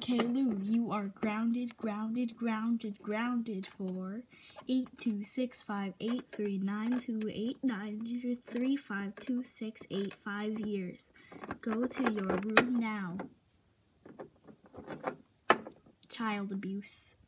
Kayloo, you are grounded for 826583928935265 years. Go to your room now. Child abuse.